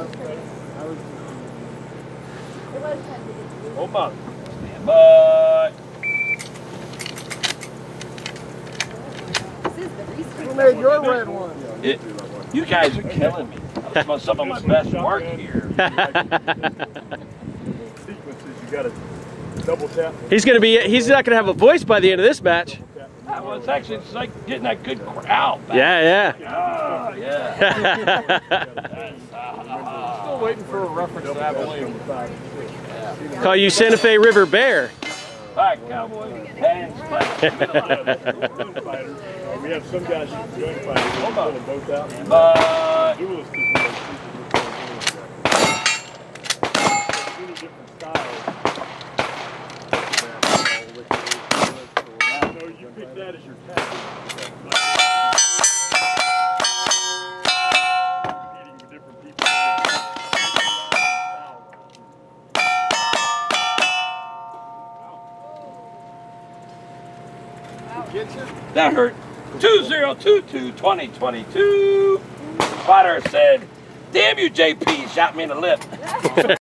Hold on. Stand by. Who made your red one? You guys are killing me. That's some of my best work here. He's not gonna have a voice by the end of this match. Well, it's actually it's like getting that good crowd back. Yeah, Oh, yeah. Still waiting for a reference to Abilene. Call you Santa Fe River Bear. All right, Cowboy. Hands flat. We have some guys who gunfighters. Hold on. Them both out. Many different styles. So you pick that as your tactic. Competing with different people. That hurt. 2022-2022. Fighter said, "Damn you, JP!" Shot me in the lip.